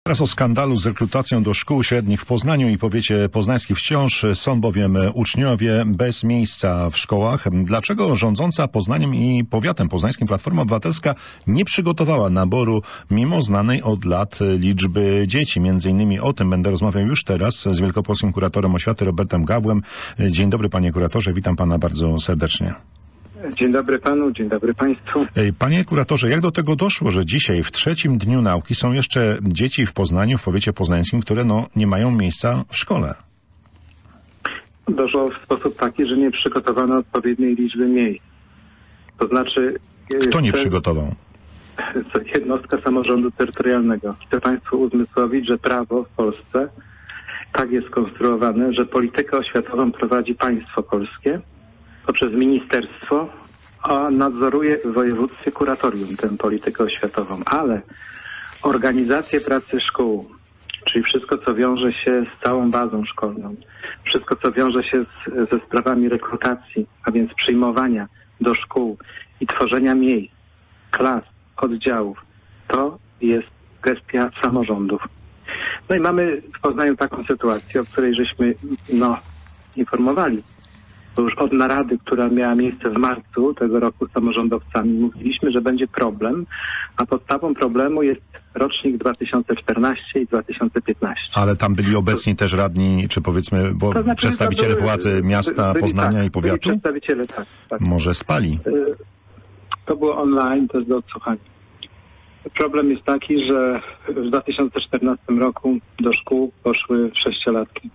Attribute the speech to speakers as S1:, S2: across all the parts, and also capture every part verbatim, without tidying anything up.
S1: Teraz o skandalu z rekrutacją do szkół średnich w Poznaniu i powiecie poznańskim wciąż są bowiem uczniowie bez miejsca w szkołach. Dlaczego rządząca Poznaniem i powiatem poznańskim Platforma Obywatelska nie przygotowała naboru mimo znanej od lat liczby dzieci? Między innymi o tym będę rozmawiał już teraz z wielkopolskim kuratorem oświaty Robertem Gawłem. Dzień dobry, panie kuratorze, witam pana bardzo serdecznie.
S2: Dzień dobry panu, dzień dobry państwu.
S1: Panie kuratorze, jak do tego doszło, że dzisiaj w trzecim dniu nauki są jeszcze dzieci w Poznaniu, w powiecie poznańskim, które no, nie mają miejsca w szkole?
S2: Doszło w sposób taki, że nie przygotowano odpowiedniej liczby miejsc. To znaczy...
S1: Kto nie przygotował?
S2: Jednostka samorządu terytorialnego. Chcę państwu uzmysłowić, że prawo w Polsce tak jest skonstruowane, że politykę oświatową prowadzi państwo polskie poprzez ministerstwo, a nadzoruje w województwie kuratorium tę politykę oświatową. Ale organizację pracy szkół, czyli wszystko, co wiąże się z całą bazą szkolną, wszystko, co wiąże się z, ze sprawami rekrutacji, a więc przyjmowania do szkół i tworzenia miejsc, klas, oddziałów, to jest gestia samorządów. No i mamy w Poznaniu taką sytuację, o której żeśmy no, informowali. Bo już od narady, która miała miejsce w marcu tego roku z samorządowcami, mówiliśmy, że będzie problem, a podstawą problemu jest rocznik dwa tysiące czternasty i dwa tysiące piętnaście.
S1: Ale tam byli obecni to, też radni, czy powiedzmy bo to znaczy, przedstawiciele były, władzy miasta byli, Poznania tak, i powiatu?
S2: Byli przedstawiciele, tak, tak.
S1: Może spali?
S2: To było online, to jest do odsłuchania. Problem jest taki, że w dwa tysiące czternastym roku do szkół poszły sześciolatki.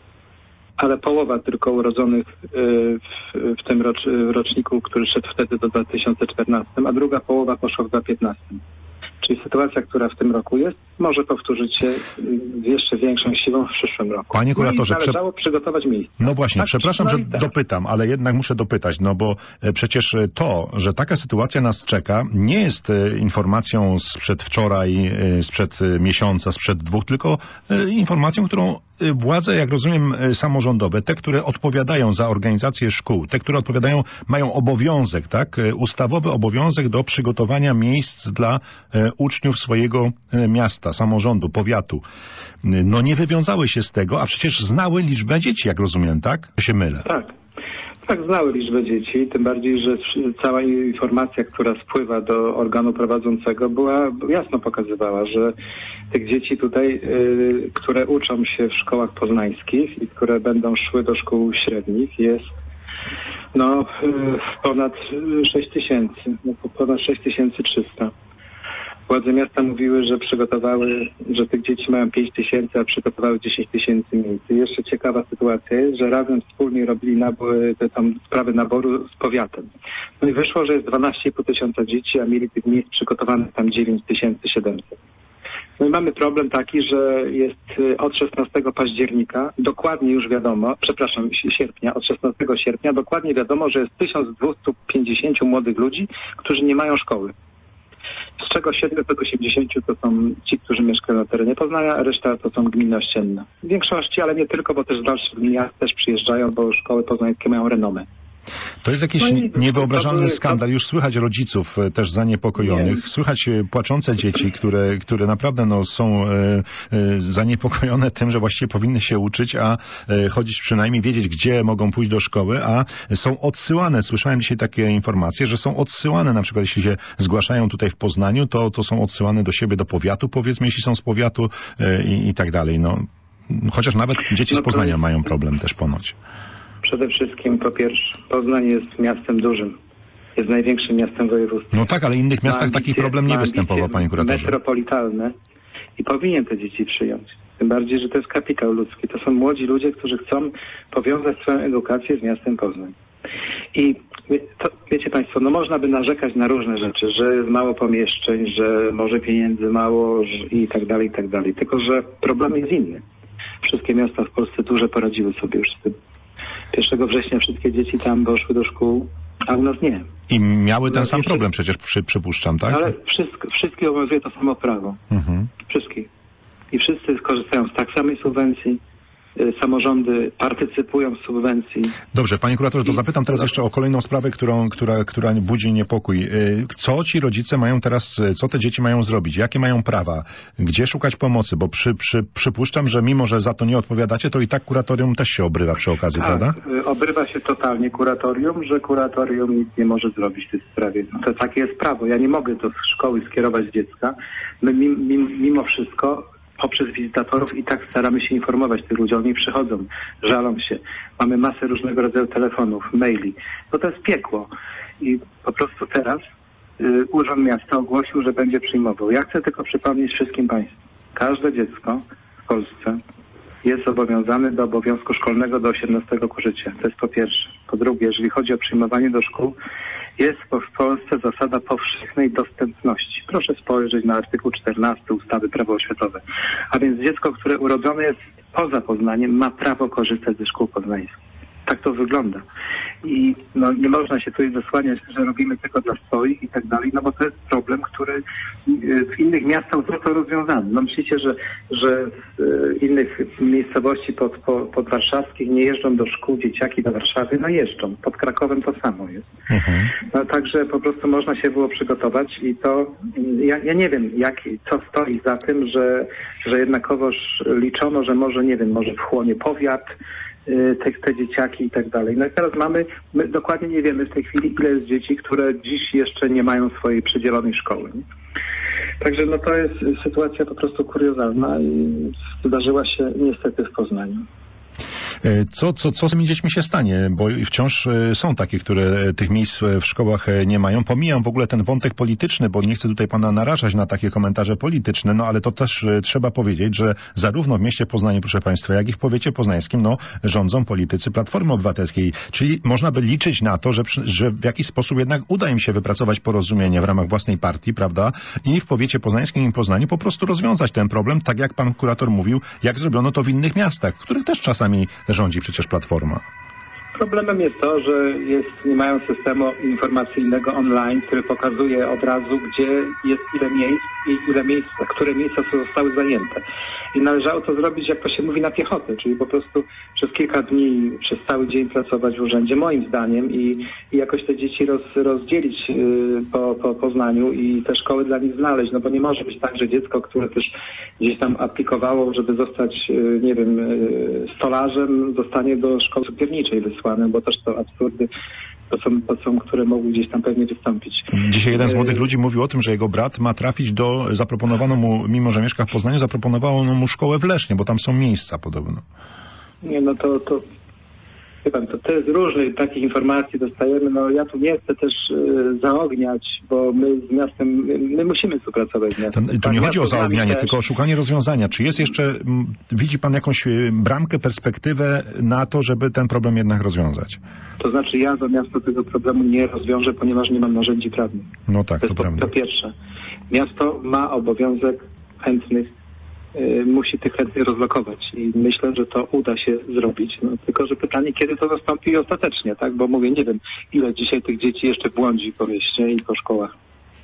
S2: Ale połowa tylko urodzonych w, w tym rocz, roczniku, który szedł wtedy do dwa tysiące czternastego, a druga połowa poszła w dwa tysiące piętnastym. Czyli sytuacja, która w tym roku jest, może powtórzyć się z jeszcze większą siłą w przyszłym roku.
S1: Panie kuratorze,
S2: no i należało przygotować miejsce.
S1: No właśnie,
S2: tak?
S1: przepraszam,
S2: no
S1: że
S2: tak.
S1: dopytam, ale jednak muszę dopytać, no bo przecież to, że taka sytuacja nas czeka, nie jest informacją sprzed wczoraj, sprzed miesiąca, sprzed dwóch, tylko informacją, którą władze, jak rozumiem, samorządowe, te, które odpowiadają za organizację szkół, te, które odpowiadają, mają obowiązek, tak, ustawowy obowiązek do przygotowania miejsc dla uczniów swojego miasta, samorządu, powiatu. No nie wywiązały się z tego, a przecież znały liczbę dzieci, jak rozumiem, tak? To się mylę.
S2: Tak. Tak, znały liczbę dzieci, tym bardziej, że cała informacja, która spływa do organu prowadzącego, była jasno pokazywała, że tych dzieci tutaj, y, które uczą się w szkołach poznańskich i które będą szły do szkół średnich, jest no y, ponad sześć tysięcy, no, ponad sześć tysięcy trzysta. Władze miasta mówiły, że przygotowały, że tych dzieci mają pięć tysięcy, a przygotowały dziesięć tysięcy miejsc. I jeszcze ciekawa sytuacja jest, że razem wspólnie robili nabór, te tam sprawy naboru z powiatem. No i wyszło, że jest dwanaście i pół tysiąca dzieci, a mieli tych miejsc przygotowanych tam dziewięć tysięcy siedemset. No i mamy problem taki, że jest od szesnastego października, dokładnie już wiadomo, przepraszam, sierpnia, od szesnastego sierpnia dokładnie wiadomo, że jest tysiąc dwieście pięćdziesiąt młodych ludzi, którzy nie mają szkoły. Z czego siedemset osiemdziesiąt to są ci, którzy mieszkają na terenie Poznania, a reszta to są gminy ościenne. W większości, ale nie tylko, bo też z dalszych miast też przyjeżdżają, bo szkoły poznańskie mają renomę.
S1: To jest jakiś no niewyobrażalny skandal. Już słychać rodziców też zaniepokojonych. Nie. Słychać płaczące dzieci, które, które naprawdę no, są e, e, zaniepokojone tym, że właściwie powinny się uczyć, a e, chodzić przynajmniej, wiedzieć, gdzie mogą pójść do szkoły, a są odsyłane. Słyszałem dzisiaj takie informacje, że są odsyłane, na przykład jeśli się zgłaszają tutaj w Poznaniu, to, to są odsyłane do siebie, do powiatu, powiedzmy, jeśli są z powiatu e, i, i tak dalej. No, chociaż nawet dzieci z Poznania mają problem też ponoć.
S2: Przede wszystkim, po pierwsze, Poznań jest miastem dużym. Jest największym miastem województwa.
S1: No tak, ale w innych miastach ambicje, taki problem nie występował, panie kuratorze.
S2: Metropolitalne i powinien te dzieci przyjąć. Tym bardziej, że to jest kapitał ludzki. To są młodzi ludzie, którzy chcą powiązać swoją edukację z miastem Poznań. I to, wiecie państwo, no można by narzekać na różne rzeczy, że jest mało pomieszczeń, że może pieniędzy mało i tak dalej, i tak dalej. Tylko, że problem jest inny. Wszystkie miasta w Polsce duże poradziły sobie już z tym. pierwszego września wszystkie dzieci tam poszły do szkół, a u nas nie.
S1: I miały ten no, sam problem przecież, przy, przypuszczam, tak?
S2: Ale wszystko, wszystkich obowiązuje to samo prawo. Mhm. Wszystkich. I wszyscy korzystają z tak samej subwencji, samorządy partycypują w subwencji.
S1: Dobrze, panie kuratorze, to zapytam teraz jeszcze o kolejną sprawę, którą, która, która budzi niepokój. Co ci rodzice mają teraz, co te dzieci mają zrobić? Jakie mają prawa? Gdzie szukać pomocy? Bo przy, przy, przypuszczam, że mimo, że za to nie odpowiadacie, to i tak kuratorium też się obrywa przy okazji,
S2: tak,
S1: prawda?
S2: Obrywa się totalnie kuratorium, że kuratorium nic nie może zrobić w tej sprawie. No to takie jest prawo. Ja nie mogę do szkoły skierować dziecka. My mimo wszystko poprzez wizytatorów i tak staramy się informować tych ludzi. Oni przychodzą, żalą się. Mamy masę różnego rodzaju telefonów, maili. No to jest piekło. I po prostu teraz y, Urząd Miasta ogłosił, że będzie przyjmował. Ja chcę tylko przypomnieć wszystkim państwu. Każde dziecko w Polsce jest zobowiązane do obowiązku szkolnego do osiemnastego roku życia. To jest po pierwsze. Po drugie, jeżeli chodzi o przyjmowanie do szkół, jest w Polsce zasada powszechnej dostępności. Proszę spojrzeć na artykuł czternasty ustawy Prawo oświatowe. A więc dziecko, które urodzone jest poza Poznaniem, ma prawo korzystać ze szkół poznańskich. Tak to wygląda. I no, nie można się tutaj zasłaniać, że robimy tylko dla swoich i tak dalej, no bo to jest problem, który w innych miastach został rozwiązany. No myślicie, że, że w innych miejscowości pod, pod, podwarszawskich nie jeżdżą do szkół dzieciaki do Warszawy? No jeżdżą. Pod Krakowem to samo jest. Mhm. No, także po prostu można się było przygotować i to, ja, ja nie wiem, jak, co stoi za tym, że, że jednakowoż liczono, że może, nie wiem, może wchłonie powiat, Te, te dzieciaki i tak dalej. No i teraz mamy, my dokładnie nie wiemy w tej chwili, ile jest dzieci, które dziś jeszcze nie mają swojej przydzielonej szkoły. Także no to jest sytuacja po prostu kuriozalna i zdarzyła się niestety w Poznaniu.
S1: Co, co, co z tymi dziećmi się stanie? Bo wciąż są takie, które tych miejsc w szkołach nie mają. Pomijam w ogóle ten wątek polityczny, bo nie chcę tutaj pana narażać na takie komentarze polityczne, no ale to też trzeba powiedzieć, że zarówno w mieście Poznaniu, proszę państwa, jak i w powiecie poznańskim, no rządzą politycy Platformy Obywatelskiej. Czyli można by liczyć na to, że, że w jakiś sposób jednak uda im się wypracować porozumienie w ramach własnej partii, prawda? I w powiecie poznańskim i Poznaniu po prostu rozwiązać ten problem, tak jak pan kurator mówił, jak zrobiono to w innych miastach, w których też czasami rządzi przecież Platforma.
S2: Problemem jest to, że jest, nie mają systemu informacyjnego online, który pokazuje od razu, gdzie jest ile miejsc i ile miejsc, które miejsca zostały zajęte. I należało to zrobić, jak to się mówi, na piechotę, czyli po prostu przez kilka dni, przez cały dzień pracować w urzędzie, moim zdaniem, i, i jakoś te dzieci roz, rozdzielić yy, po, po Poznaniu i te szkoły dla nich znaleźć, no bo nie może być tak, że dziecko, które też gdzieś tam aplikowało, żeby zostać, yy, nie wiem, yy, stolarzem, zostanie do szkoły cukierniczej wysłane, bo też to absurdy. To są, to są, które mogły gdzieś tam pewnie wystąpić.
S1: Dzisiaj jeden z młodych ludzi mówił o tym, że jego brat ma trafić do, zaproponowano mu, mimo że mieszka w Poznaniu, zaproponowano mu szkołę w Lesznie, bo tam są miejsca podobno.
S2: Nie, no to, to wie pan, to, to jest różnych takich informacji dostajemy. No ja tu nie chcę też y, zaogniać, bo my z miastem, my, my musimy współpracować z miastem.
S1: To, to nie chodzi o zaognianie, tylko o szukanie rozwiązania. Czy jest jeszcze, m, widzi pan jakąś bramkę, perspektywę na to, żeby ten problem jednak rozwiązać?
S2: To znaczy ja za miasto tego problemu nie rozwiążę, ponieważ nie mam narzędzi prawnych.
S1: No tak,
S2: to,
S1: to,
S2: to
S1: prawda.
S2: To pierwsze. Miasto ma obowiązek chętnych, y, musi tych chętnych rozlokować i myślę, że to uda się zrobić. No, tylko, że pytanie, kiedy to nastąpi ostatecznie, tak? Bo mówię, nie wiem, ile dzisiaj tych dzieci jeszcze błądzi po mieście i po szkołach.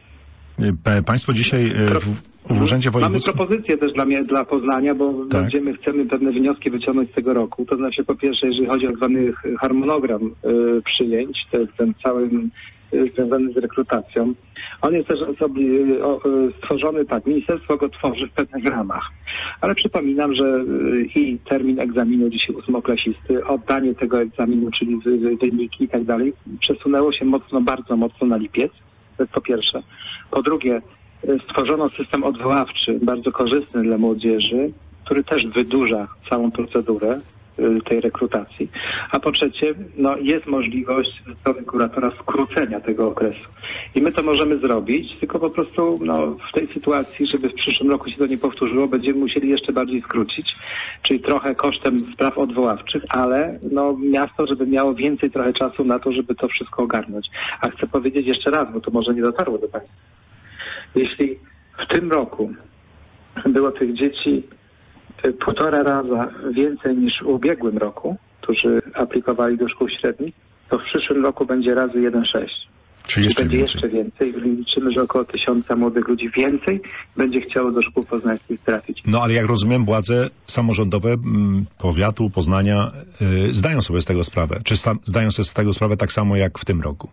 S1: Pa, państwo dzisiaj w, w Urzędzie Wojewódzkim...
S2: Mamy propozycję też dla, mnie, dla Poznania, bo tak. będziemy, chcemy pewne wnioski wyciągnąć z tego roku. To znaczy, po pierwsze, jeżeli chodzi o zwany harmonogram y, przyjęć, ten, ten cały y, związany z rekrutacją, on jest też sobie, y, y, stworzony tak, ministerstwo go tworzy w pewnych ramach. Ale przypominam, że y, i termin egzaminu dzisiaj ósmoklasisty, oddanie tego egzaminu, czyli wyniki i tak dalej, przesunęło się mocno, bardzo mocno na lipiec. To jest po pierwsze. Po drugie, stworzono system odwoławczy, bardzo korzystny dla młodzieży, który też wydłuża całą procedurę tej rekrutacji. A po trzecie, no, jest możliwość ze strony kuratora skrócenia tego okresu. I my to możemy zrobić, tylko po prostu no, w tej sytuacji, żeby w przyszłym roku się to nie powtórzyło, będziemy musieli jeszcze bardziej skrócić, czyli trochę kosztem spraw odwoławczych, ale no, miasto, żeby miało więcej trochę czasu na to, żeby to wszystko ogarnąć. A chcę powiedzieć jeszcze raz, bo to może nie dotarło do państwa. Jeśli w tym roku było tych dzieci półtora raza więcej niż w ubiegłym roku, którzy aplikowali do szkół średnich, to w przyszłym roku będzie razy jeden przecinek sześć.
S1: Czyli jeszcze
S2: będzie
S1: więcej.
S2: jeszcze więcej. Liczymy, że około tysiąca młodych ludzi więcej będzie chciało do szkół poznańskich trafić.
S1: No ale jak rozumiem, władze samorządowe m, powiatu, Poznania y, zdają sobie z tego sprawę. Czy sta, zdają sobie z tego sprawę tak samo jak w tym roku?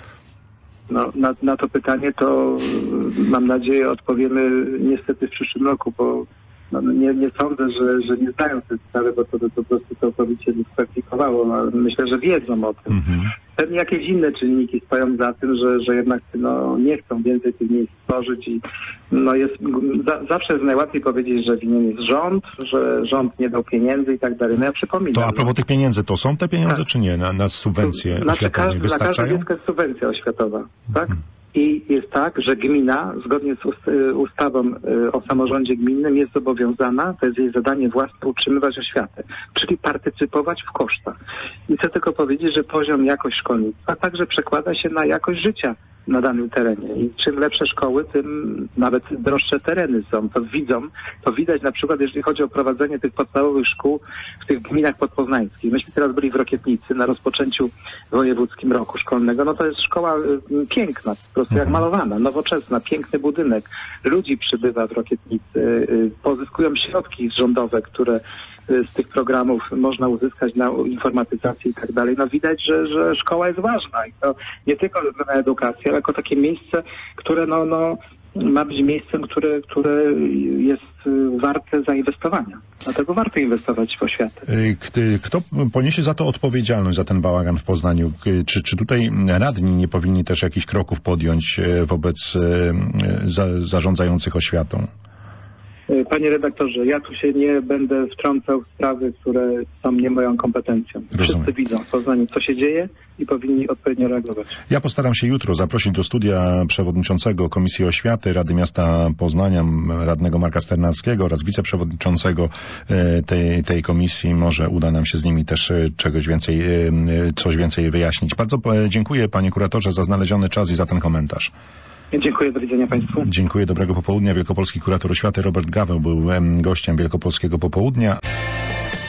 S2: No, na, na to pytanie to mam nadzieję odpowiemy niestety w przyszłym roku, bo no, nie, nie sądzę, że, że nie zdają sobie sprawy, bo to by po prostu całkowicie dyskwalifikowało. Ale myślę, że wiedzą o tym.
S1: Mhm.
S2: Pewnie jakieś inne czynniki stoją za tym, że, że jednak no, nie chcą więcej tych miejsc tworzyć i no jest, za, zawsze jest najłatwiej powiedzieć, że winien jest rząd, że rząd nie dał pieniędzy i tak dalej. No ja przypominam.
S1: To a propos
S2: no,
S1: tych pieniędzy, to są te pieniądze
S2: tak.
S1: czy nie na, na subwencje
S2: znaczy,
S1: oświatowe?
S2: każdy, Dla każdego
S1: Wystarczają?
S2: dziecka jest subwencja oświatowa, tak?
S1: Mhm.
S2: I jest tak, że gmina, zgodnie z ust ustawą o samorządzie gminnym, jest zobowiązana, to jest jej zadanie własne, utrzymywać oświatę, czyli partycypować w kosztach. I chcę tylko powiedzieć, że poziom, jakość szkolnictwa także przekłada się na jakość życia na danym terenie. I czym lepsze szkoły, tym nawet droższe tereny są. To widzą, to widać na przykład, jeżeli chodzi o prowadzenie tych podstawowych szkół w tych gminach podpoznańskich. Myśmy teraz byli w Rokietnicy na rozpoczęciu wojewódzkim roku szkolnego. No to jest szkoła y, piękna, po prostu jak malowana, nowoczesna, piękny budynek. Ludzi przybywa w Rokietnicy, y, pozyskują środki rządowe, które z tych programów można uzyskać na informatyzację i tak dalej. No widać, że, że szkoła jest ważna i to nie tylko na edukację, ale jako takie miejsce, które no, no, ma być miejscem, które, które jest warte zainwestowania. Dlatego warto inwestować w oświatę.
S1: Kto poniesie za to odpowiedzialność, za ten bałagan w Poznaniu? Czy, czy tutaj radni nie powinni też jakichś kroków podjąć wobec za, zarządzających oświatą?
S2: Panie redaktorze, ja tu się nie będę wtrącał w sprawy, które są nie moją kompetencją.
S1: Rozumiem.
S2: Wszyscy widzą w Poznaniu, co się dzieje i powinni odpowiednio reagować.
S1: Ja postaram się jutro zaprosić do studia przewodniczącego Komisji Oświaty Rady Miasta Poznania, radnego Marka Sternackiego oraz wiceprzewodniczącego tej, tej komisji. Może uda nam się z nimi też czegoś więcej, coś więcej wyjaśnić. Bardzo dziękuję, panie kuratorze, za znaleziony czas i za ten komentarz.
S2: Dziękuję, do widzenia państwu.
S1: Dziękuję, dobrego popołudnia. Wielkopolski kurator oświaty Robert Gaweł był gościem Wielkopolskiego Popołudnia.